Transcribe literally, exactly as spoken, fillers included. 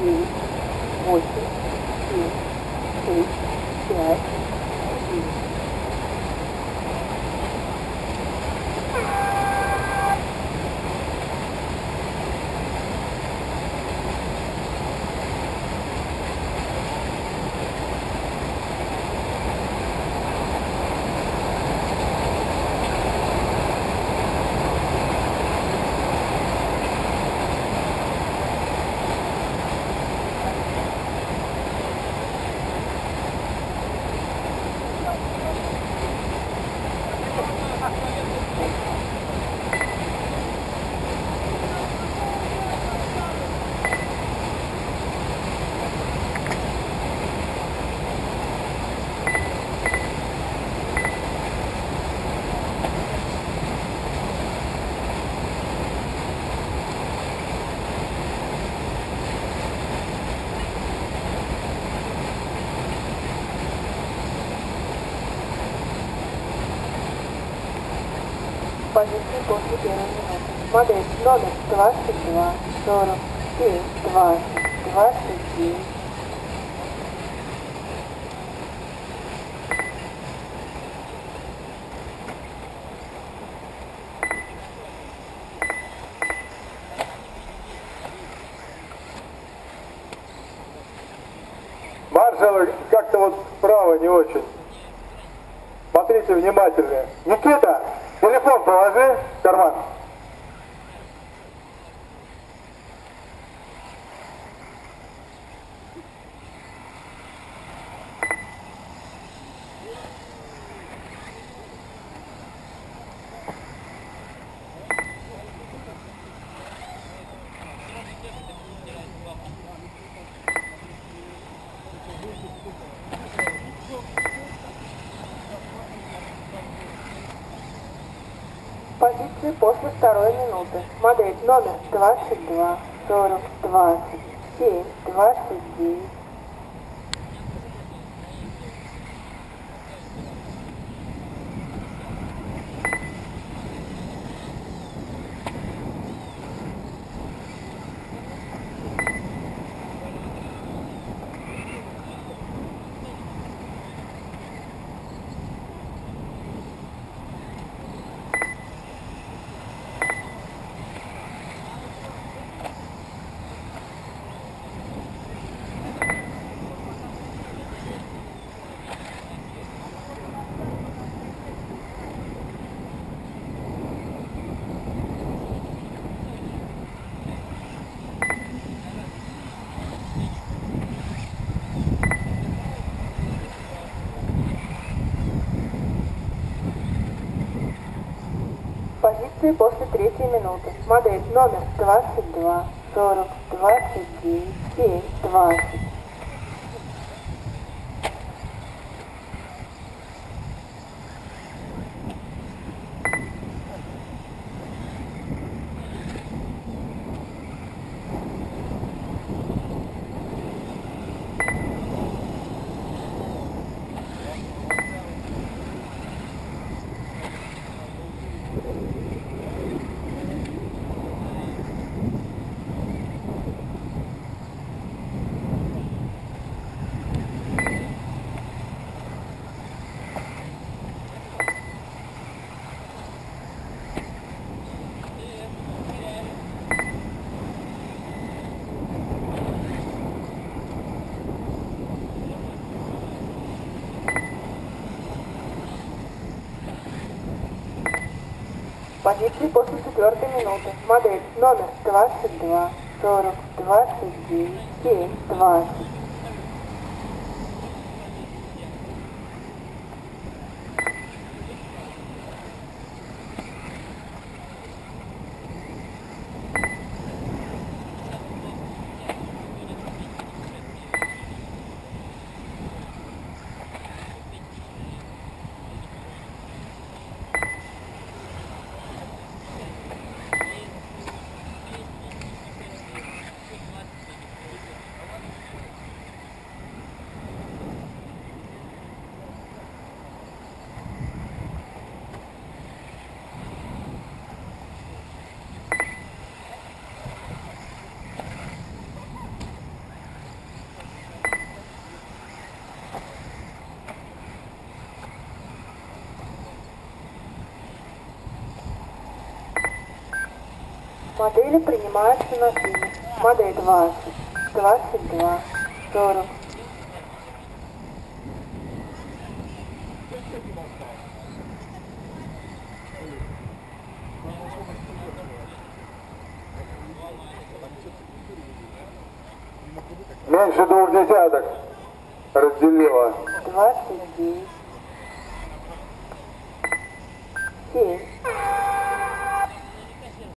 девять, восемь, семь, шесть, пять, четыре. Позиции после первой минуты. Модель номер двадцать два, сорок семь, двадцать, двадцать девять. Маршалы как-то вот справа не очень. Смотрите внимательно. Никита, телефон положи в карман. Позиции после второй минуты. Модель номер двадцать два, сорок, двадцать семь, двадцать девять. Позиции после третьей минуты. Модель номер двадцать два, сорок, двадцать девять, семь, двадцать. Позиции после четвертой минуты. Модель номер двадцать два, сорок, двадцать девять, семь, двадцать. Модели принимаются на финиш. Модель двадцать, двадцать два, сорок. Меньше двух десяток разделила. двадцать девять, семь,